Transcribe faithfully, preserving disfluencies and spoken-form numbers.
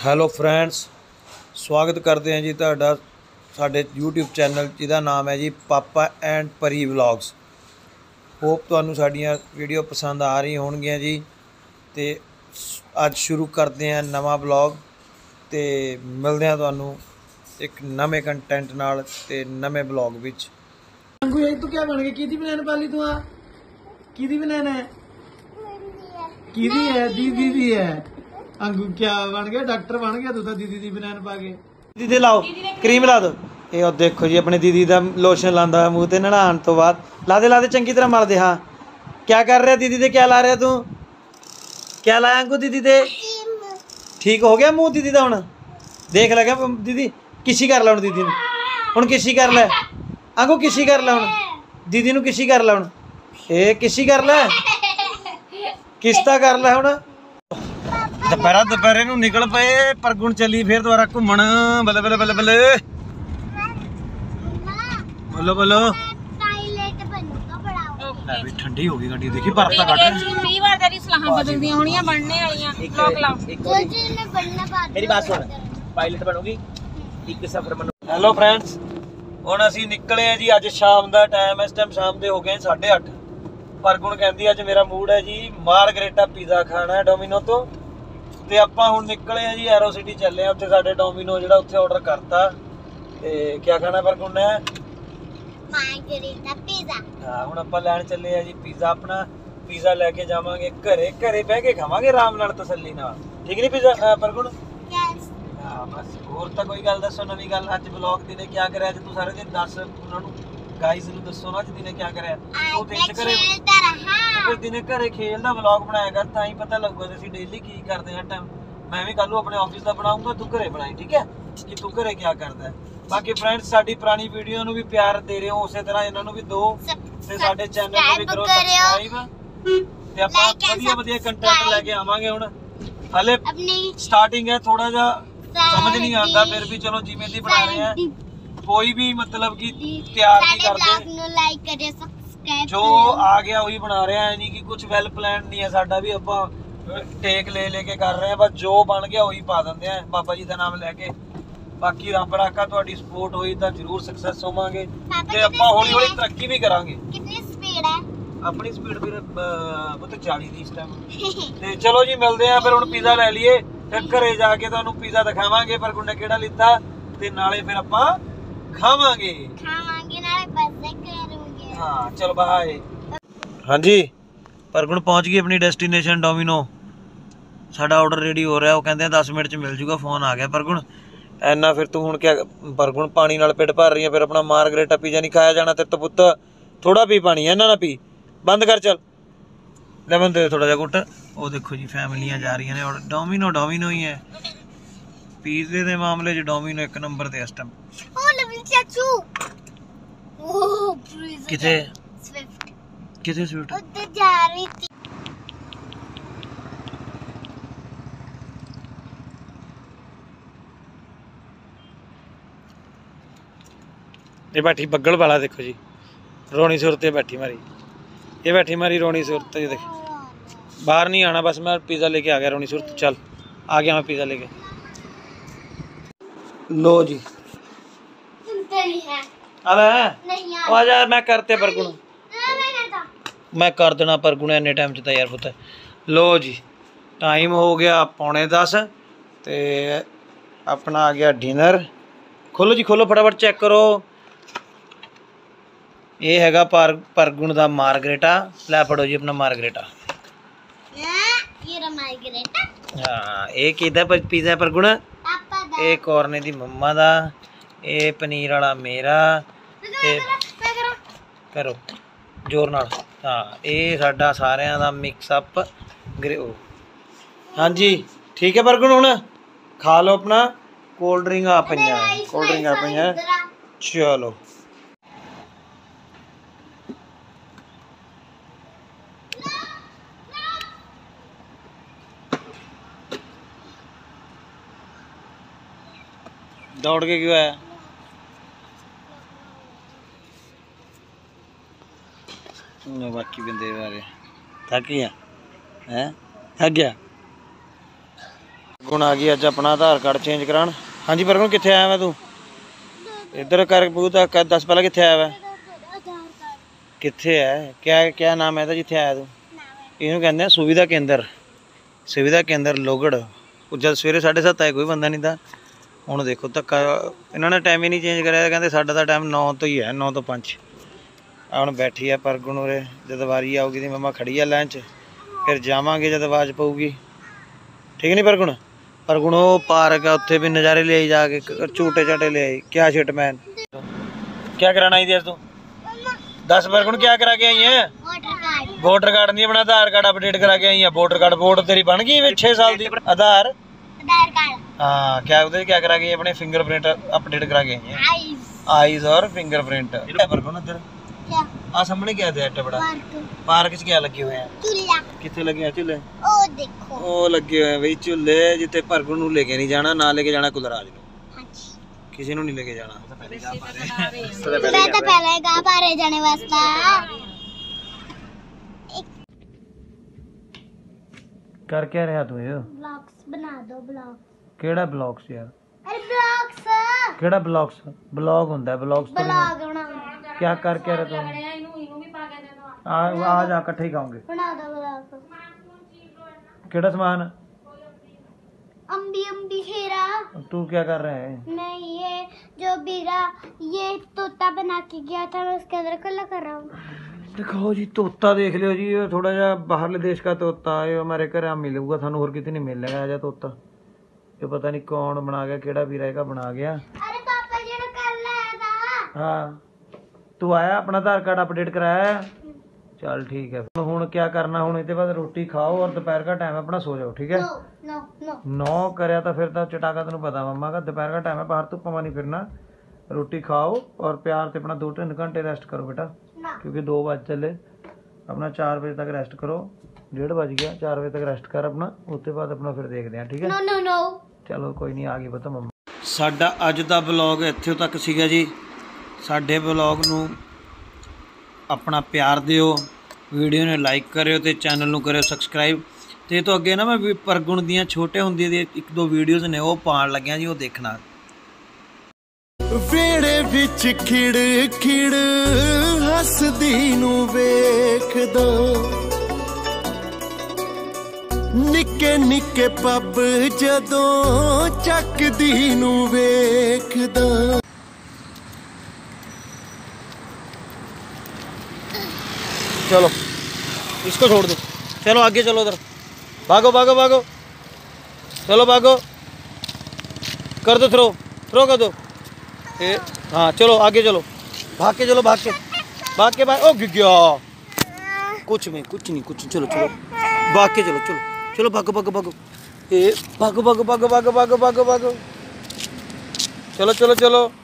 Hello friends, ਸਵਾਗਤ ਕਰਦੇ ਹਾਂ ਜੀ ਤੁਹਾਡਾ ਸਾਡੇ YouTube ਚੈਨਲ ਜਿਹਦਾ ਨਾਮ ਹੈ ਜੀ papa and Pari vlogs. Hope ਤੁਹਾਨੂੰ ਸਾਡੀਆਂ ਵੀਡੀਓ ਪਸੰਦ ਆ ਰਹੀ ਹੋਣਗੀਆਂ ਜੀ। ਤੇ ਅੱਜ ਸ਼ੁਰੂ ਕਰਦੇ ਹਾਂ ਨਵਾਂ ਵਲੌਗ ਤੇ ਮਿਲਦੇ ਹਾਂ ਤੁਹਾਨੂੰ ਇੱਕ ਨਵੇਂ ਕੰਟੈਂਟ ਨਾਲ ਤੇ ਨਵੇਂ ਵਲੌਗ ਵਿੱਚ। अंगू ये तू क्या बन गया? किदी बनाने पाली तू? आ किदी बनाना है? किदी है? दीदी दी है। अंगू क्या बन गया? डॉक्टर बन गया तू तो दीदी दी बनाने पा के। दीदी लाओ क्रीम ला दो। ये और देखो जी अपने दीदी का लोशन लांदा मूँह ते नहान तो बाद ला दे ला दे चंगी तरह मल दे। हाँ क्या कर रहा दीदी दे? क्या ला रहा तू? क्या लाया अंगू दीदी दे? ठीक हो गया मूँह दीदी का हुण? देख लगा दीदी किसी कर ला हुण दीदी नूं हुण किसी कर लै अंगू किसी कर लै हुण दीदी नूं किसी कर लै हुण ए किसी कर लै किस्ता कर लै हुण। दुपहरा दुपहरे नूं निकल पे परगुण चली फिर दोबारा घूमण। बल्ले बल्ले बल्ले बल्ले बोलो बोलो ठंडी हो गई गड्डी। देखी बर्फ का घट कई बार तेरी सलाहां बदलदियां होणियां बनने वालियां लोक लाओ। मेरी बात सुन, पायलट बनोगी एक सफर बनो। हेलो फ्रेंड्स, ਹੁਣ ਅਸੀਂ ਨਿਕਲੇ ਆ ਜੀ। ਅੱਜ ਸ਼ਾਮ ਦਾ ਟਾਈਮ, ਇਸ ਟਾਈਮ ਸ਼ਾਮ ਦੇ ਹੋ ਗਏ ਸਾਢੇ ਅੱਠ। ਪਰਗੁਣ ਕਹਿੰਦੀ ਅੱਜ ਮੇਰਾ ਮੂਡ ਹੈ ਜੀ ਮਾਰਗਰੇਟਾ ਪੀਜ਼ਾ ਖਾਣਾ ਹੈ ਡੋਮੀਨੋ ਤੋਂ। ਤੇ ਆਪਾਂ ਹੁਣ ਨਿਕਲੇ ਆ ਜੀ ਐਰੋ ਸਿਟੀ ਚੱਲੇ ਆ। ਉੱਥੇ ਸਾਡੇ ਡੋਮੀਨੋ ਜਿਹੜਾ ਉੱਥੇ ਆਰਡਰ ਕਰਤਾ। ਤੇ ਕੀ ਖਾਣਾ ਪਰਗੁਣ ਨੇ? Margherita pizza. ਹਾਂ ਹੁਣ ਆਪਾਂ ਲੈਣ ਚੱਲੇ ਆ ਜੀ ਪੀਜ਼ਾ। ਆਪਣਾ ਪੀਜ਼ਾ ਲੈ ਕੇ ਜਾਵਾਂਗੇ ਘਰੇ। ਘਰੇ ਬਹਿ ਕੇ ਖਾਵਾਂਗੇ ਆਰਾਮ ਨਾਲ ਤਸੱਲੀ ਨਾਲ। ਠੀਕ ਨਹੀਂ ਪੀਜ਼ਾ ਪਰਗੁਣ? ਯੈਸ। ਹਾਂ ਬਸ ਹੋਰ ਤਾਂ ਕੋਈ ਗੱਲ ਦੱਸੋ ਨਵੀਂ ਗੱਲ। ਅੱਜ ਵਲੌਗ ਦੀ ਨੇ ਕੀ ਕਰਿਆ? ਅੱਜ ਤੂੰ ਸਾਰੇ ਦਿਨ ਦੱਸ ਉਹਨਾਂ ਨੂੰ, ਗਾਈਜ਼ ਨੂੰ ਦੱਸੋ ਨਾ ਅੱਜ ਦੀ ਨੇ ਕੀ ਕਰਿਆ। ਤੂੰ ਦਿਨ ਘਰੇ ਫਿਰ ਦਿਨੇ ਘਰੇ ਖੇਲਦਾ ਵਲੌਗ ਬਣਾਇਆ ਕਰ, ਤਾਂ ਹੀ ਪਤਾ ਲੱਗੂਗਾ ਅਸੀਂ ਡੇਲੀ ਕੀ ਕਰਦੇ ਹਾਂ ਟਾਈਮ। ਮੈਂ ਵੀ ਕੱਲ ਨੂੰ ਆਪਣੇ ਆਫਿਸ ਦਾ ਬਣਾਉਂਗਾ, ਤੂੰ ਘਰੇ ਬਣਾਈ ਠੀਕ ਹੈ ਕਿ ਤੂੰ ਘਰੇ ਕੀ ਕਰਦਾ। ਬਾਕੀ ਫਰੈਂਡਸ ਸਾਡੀ ਪੁਰਾਣੀ ਵੀਡੀਓ ਨੂੰ ਵੀ ਪਿਆਰ ਦੇ ਰਹੇ ਹੋ, ਉਸੇ ਤਰ੍ਹਾਂ ਇਹਨਾਂ ਨੂੰ ਵੀ ਦਿਓ ਤੇ ਸਾਡੇ ਚੈਨਲ ਨੂੰ ਵੀ ਕਰੋ ਸਬਸਕ੍ਰਾਈਬ। ਤੇ ਆਪਾਂ ਵਧੀਆ ਵਧੀਆ ਕੰਟੈਂਟ ਲੈ ਕੇ ਆਵਾਂਗੇ। ਹੁਣ ਹਾਲੇ ਸਟਾਰਟਿੰਗ ਹੈ, ਥੋੜਾ ਜਿਹਾ समझ नहीं आता फिर भी चलो जिवें दी बना रहे हैं। कोई भी मतलब कि तैयार नहीं करते, जो आ गया वही बना रहे हैं। नहीं कि कुछ वेल प्लान नहीं है साडा भी, ਆਪਾਂ टेक ले लेके कर रहे हैं। बस जो बन गया वही पा दिंदे हैं बाबा जी का नाम लेके। बाकी रब राखा तुहाडी सपोर्ट होई तां जरूर सक्सेस होवांगे ते ਆਪਾਂ हौली हौली तरक्की भी करांगे। कितनी स्पीड है? अपनी स्पीड भी बहुत चालीस दी इस टाइम। ते चलो जी मिलते हैं फिर। हुण पिज़्ज़ा ले लिए फिर घरे जाके तुहानूं पिज़्ज़ा दिखावांगे परगुण ने किहड़ा लिता ते नाले फिर आपां खावांगे खावांगे नाले बस करेंगे। हां चलो बाय। हां जी परगुण पहुंच गई अपनी डेस्टिनेशन डोमिनो। साडा ऑर्डर रेडी हो रहा है, वो कहंदे दस मिनट च मिल जूगा। फोन आ गया परगुण ऐना फिर तू हुण क्या परगुण पानी नाल पेट भर रही है। फिर अपना मार्गरेटा पिज़्ज़ा नहीं खाया जाना तेरे तो पुत्त। थोड़ा पी पानी है ना ना पी, बंद कर चल ले बंद दे थोड़ा जा घुट। वो देखो जी फैमिलियां जा रही ने और डोमिनो डोमिनो ही है। पिज़्ज़े के मामले च डोमिनो एक नंबर ते इस टाइम। ओ लवली चाचू ओ प्लीज किथे स्विफ्ट किथे स्विफ्ट उधर जा रही थी। ये बैठी बग्गल वाला देखो जी, रोनी सुरते बैठी मारी। ये बैठी मारी रोनी सुरत। ये देख बाहर नहीं आना, बस मैं पिज़्ज़ा लेके आ गया रोनी सुरत। चल आ गया मैं पिज़्ज़ा लेके। लो जी सुनते नहीं है। अब है नहीं आ जा मैं करते परगुण मैं करता मैं कर देना परगुण इन्ने टाइम च यार पुत। लो जी टाइम हो गया पौने दस ते अपना आ गया डिनर। खोलो जी खोलो फटाफट चेक करो। ये हैगा पर परगुण दा मार्गरेटा। लै फड़ो जी अपना मार्गरेटा। ये रहा मार्गरेटा। हाँ ये किदा पिज़्ज़ा परगुण? पापा दा। ये कॉर्ने दी मम्मा दा। ये पनीर वाला मेरा। ते करो जोर नाल। हाँ ये साडा सारियां दा मिक्स अप ग्रे। हाँ जी ठीक है परगुण हुण खा लो अपना। कोल्ड ड्रिंक आ पईयां कोल्ड ड्रिंक आ पईयां। चलो दौड़ के क्यों आया? बाकी बंदे बारे थक गया है? थक गया ਹੁਣ ਆ ਗਈ ਅੱਜ ਆਪਣਾ ਆਧਾਰ ਕਾਰਡ ਚੇਂਜ ਕਰਾਉਣ। ਹਾਂਜੀ ਪ੍ਰਗੁਣ ਕਿੱਥੇ ਆਇਆ ਵਾ ਤੂੰ? ਇੱਧਰ ਕਰ ਬੂਤਾ ਕਰ ਦੱਸ ਪਹਿਲਾਂ ਕਿੱਥੇ ਆਇਆ ਵਾ? ਕਿੱਥੇ ਹੈ? ਕਿਆ ਕਿਆ ਨਾਮ ਹੈ ਇਹਦਾ ਜਿੱਥੇ ਆਇਆ ਤੂੰ? ਇਹਨੂੰ ਕਹਿੰਦੇ ਆ ਸੁਵਿਧਾ ਕੇਂਦਰ। ਸੁਵਿਧਾ ਕੇਂਦਰ ਲੋਗੜ। ਜਦ ਸਵੇਰੇ ਸਾਢੇ ਸੱਤ ਆਏ ਕੋਈ ਬੰਦਾ ਨਹੀਂ ਤਾਂ ਹੁਣ ਦੇਖੋ ਧੱਕਾ ਇਹਨਾਂ ਨੇ ਟਾਈਮ ਹੀ ਨਹੀਂ ਚੇਂਜ ਕਰਿਆ। ਕਹਿੰਦੇ ਸਾਡਾ ਤਾਂ ਟਾਈਮ ਨੌ ਤੋਂ ਹੀ ਹੈ, ਨੌ ਤੋਂ ਪੰਜ। ਆ ਹੁਣ ਬੈਠੀ ਆ ਪ੍ਰਗੁਣ ਉਰੇ, ਜਦ ਵਾਰੀ ਆਊਗੀ ਦੀ ਮੰਮਾ ਖੜੀ ਆ ਲਾਈਨ 'ਚ, ਫਿਰ ਜਾਵਾਂਗੇ ਜਦ ਆਵਾਜ਼ ਪਊਗੀ। ਠੀਕ ਨਹੀਂ ਪ੍ਰਗੁਣ? ਪ੍ਰਗੁਣ ਉਹ ਪਾਰਕ ਆ ਉੱਥੇ ਵੀ ਨਜ਼ਾਰੇ ਲੈ ਜਾ ਕੇ ਝੂਟੇ ਝਾਟੇ ले आई। क्या शिटमैन क्या कराना आई थी तू? दस प्रगुण क्या करा के आई है? वोटर कार्ड नहीं अपना आधार कार्ड अपडेट करा के आई है। वोटर कार्ड वोट तेरी बन गई छह साल की? आधार आधार कार्ड हाँ क्या उधर क्या करा के अपने फिंगरप्रिंट अपडेट करा के आई है। आईज और फिंगरप्रिंट। प्रगुण इधर क्या आ सामने क्या है एड्डा बड़ा पार्क च क्या लगे हुए हैं? चूल्हा। कितने लगे हैं झूले? ओ देखो ਉਹ ਲੱਗੇ ਹੋਏ ਬਈ ਝੂਲੇ ਜਿੱਥੇ ਪ੍ਰਗੁਣ ਨੂੰ ਲੈ ਕੇ ਨਹੀਂ ਜਾਣਾ, ਨਾ ਲੈ ਕੇ ਜਾਣਾ ਕੁਲਰਾਜ ਨੂੰ। ਹਾਂਜੀ ਕਿਸੇ ਨੂੰ ਨਹੀਂ ਲੈ ਕੇ ਜਾਣਾ। मैं तो पहले गा पा रहे जाने वास्ता। ਕਰ क्या ਰਿਹਾ ਤੂੰ ਇਹ? ब्लॉग्स बना दो ब्लॉग। ਕਿਹੜਾ ਬਲੌਗਸ ਯਾਰ? अरे ब्लॉग्स ਕਿਹੜਾ ਬਲੌਗਸ? ਬਲੌਗ ਹੁੰਦਾ ਬਲੌਗਸ ਤੋਂ ब्लॉग बना क्या कर क्या रहा तू? आ आ जा इकट्ठे ही खाओगे। बना दो ब्लॉग। केड़ा सामान? अम्बी अम्बी खेरा। तू क्या कर रहा है? नहीं ये जो बीरा ये तोता बना के गया था मैं उसके अंदर कलर कर रहा हूँ। दिखाओ जी तोता देख लियो जी, ये थोड़ा जा बाहरले देश का तोता है, हमारे घर आ मिलेगा थानू और कितनी नहीं मिलेगा जा तोता। ये पता नहीं कौन बना गया, केड़ा बीरा का बना गया। अरे पापा जी ने कल लाया था। हाँ तू आया अपना आधार कार्ड अपडेट कराया? चल ठीक है। हुण क्या करना, हुण इसके बाद रोटी खाओ और दोपहर का टाइम है अपना सो जाओ। ठीक है? नो नो नौ करया तो फिर तो चटाका तेन पता मम्मा का दोपहर का टाइम है, बाहर धुप्पा नहीं फिरना। रोटी खाओ और प्यार से अपना दो तीन घंटे रेस्ट करो बेटा, क्योंकि दो बज चले। अपना चार बजे तक रेस्ट करो, डेढ़ बज गया, चार बजे तक रेस्ट कर अपना, उसके बाद अपना फिर देखते हैं। ठीक है? नो नो नो चलो कोई नहीं, आ गई पता मम्मा। साडा अज दा ब्लॉग इत्थे तक सीगा जी। साडे ब्लॉग नू अपना प्यार दिओ, वीडियो ने लाइक करियो ते चैनल नू करियो सबसक्राइब। ते तो अगे ना मैं प्रगुण दियां छोटे हुंदे दी एक दो वीडियोज़ ने वो पाण लग्या जी, वो देखना। वेड़े विच खिड़ खिड़ हसदी नू वेखदा, निक्के निक्के पब जदों चकदी नू वेखदा। चलो इसको छोड़ दो, चलो आगे चलो, उधर भागो भागो भागो, चलो भागो, कर दो थ्रो, थ्रो कर दो। ए, हाँ चलो आगे चलो, भाग के चलो, भाग के भाग के भाग। ओ गया कुछ नहीं कुछ नहीं कुछ नहीं, चलो चलो भाग के चलो, चलो चलो भागो भागो भागो, ए भागो भागो भागो भागो भागो भागो भागो, चलो चलो चलो।